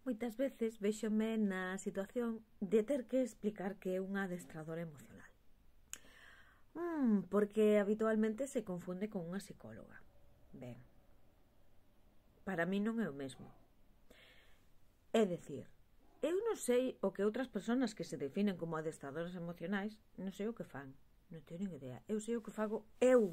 Moitas veces véxome na situación de ter que explicar que é unha adestradora emocional. Porque habitualmente se confunde con unha psicóloga. Ben, para mí non é o mesmo. É dicir, eu non sei o que outras persoas que se definen como adestradoras emocionais, non sei o que fan, non teño nin idea. Eu sei o que fago eu.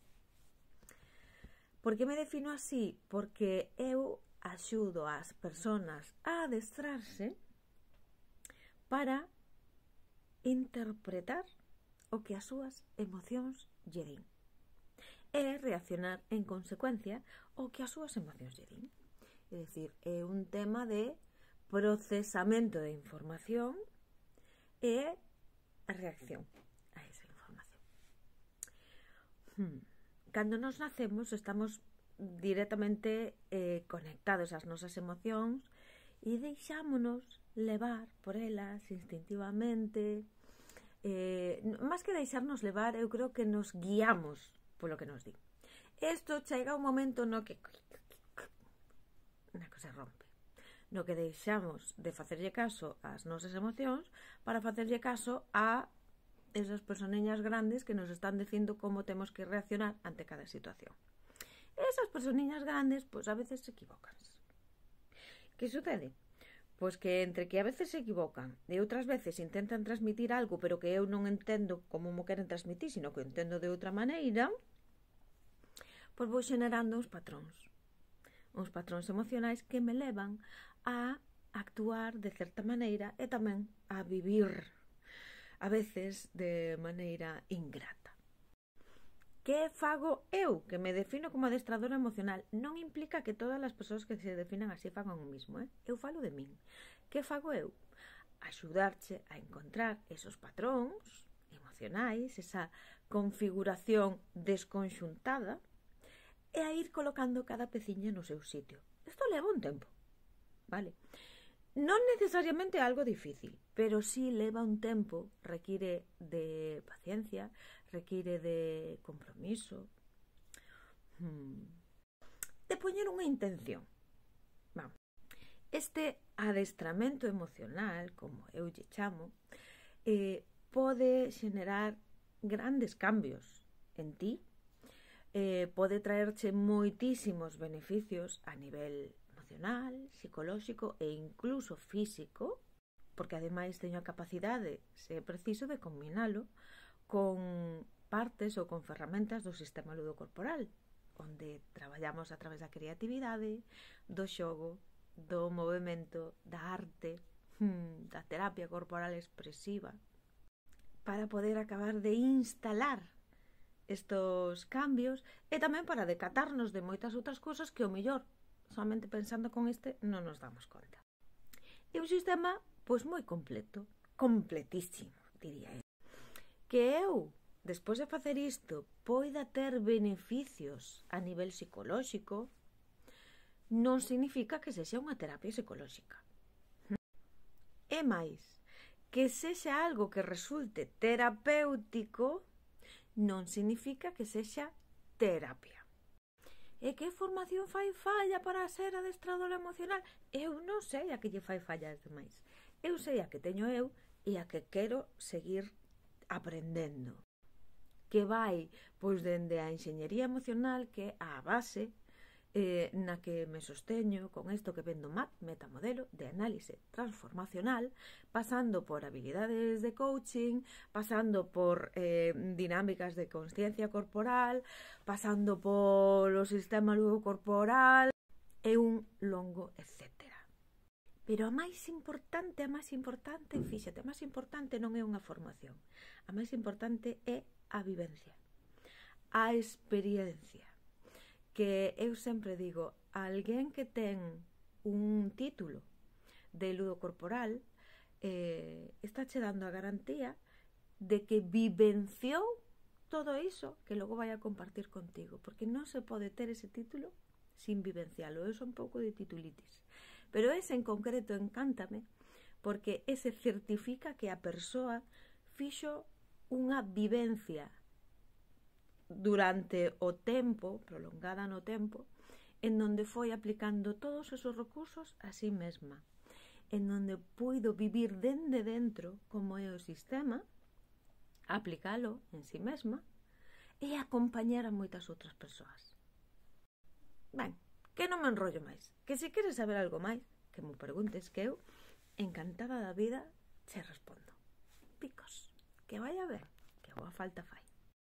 Por que me defino así? Porque eu axudo ás persoas a adestrarse para interpretar o que as súas emocións lle din e reaccionar en consecuencia ao que as súas emocións lle din. É dicir, é un tema de procesamento de información e a reacción a esa información. Cando nos nacemos estamos directamente conectados ás nosas emocións e deixámonos levar por elas instintivamente. Más que deixarnos levar, eu creo que nos guiamos polo que nos di. Isto chega un momento no que unha cosa rompe, no que deixamos de facerlle caso ás nosas emocións para facerlle caso a esas personiñas grandes que nos están dicindo como temos que reaccionar ante cada situación. Esas personiñas grandes, pois a veces se equivocan. Que sucede? Pois que entre que a veces se equivocan e outras veces intentan transmitir algo pero que eu non entendo como mo queren transmitir, sino que entendo de outra maneira, pois vou xenerando uns patróns emocionais que me levan a actuar de certa maneira e tamén a vivir a veces de maneira ingrata. Que fago eu, que me defino como adestradora emocional? Non implica que todas as persoas que se definan así fagan o mismo, Eu falo de min. Que fago eu? Axudarche a encontrar esos patróns emocionais, esa configuración desconxuntada e a ir colocando cada peciña no seu sitio. Isto leva un tempo, vale? Non necesariamente algo difícil, pero sí leva un tempo, require de paciencia, require de compromiso, de poñer unha intención. Vamos. Este adestramento emocional, como eu lle chamo, pode xenerar grandes cambios en ti, pode traerche moitísimos beneficios a nivel emocional, psicolóxico e incluso físico, porque ademais teño a capacidade, se é preciso, de combinalo con partes ou con ferramentas do sistema ludocorporal, onde traballamos a través da creatividade, do xogo, do movimento, da arte, da terapia corporal expresiva, para poder acabar de instalar estos cambios e tamén para decatarnos de moitas outras cousas que o mellor, somente pensando con este, non nos damos conta. É un sistema, pois, moi completo, completísimo, diría eu. Que eu, despois de facer isto, poida ter beneficios a nivel psicolóxico, non significa que sexa unha terapia psicolóxica. É máis, que sexa algo que resulte terapéutico, non significa que sexa terapia. E que formación fai falla para ser adestradora emocional? Eu non sei a que lle fai falla as demais. Eu sei a que teño eu e a que quero seguir aprendendo. Que vai, pois, dende a enxeñería emocional, que é a base na que me sosteño con isto que vendo MAT, metamodelo de análise transformacional, pasando por habilidades de coaching, pasando por dinámicas de consciencia corporal, pasando por o sistema ludocorporal e un longo etcétera. Pero a máis importante, fíxate, a máis importante non é unha formación. A máis importante é a vivencia, a experiencia. Que eu sempre digo, alguén que ten un título de ludocorporal está che dando a garantía de que vivenciou todo iso que logo vai a compartir contigo, porque non se pode ter ese título sin vivencialo. Eu son un pouco de titulitis, pero ese en concreto encántame porque ese certifica que a persoa fixo unha vivencia durante o tempo, prolongada no tempo, en donde foi aplicando todos esos recursos a sí mesma. en donde puido vivir dende dentro como é o sistema, aplicalo en si mesma e acompañar a moitas outras persoas. Ben, que non me enrollo máis, que se queres saber algo máis, que me preguntes, que eu, encantada da vida, che respondo. Picos, que vai a ver, que boa falta fai.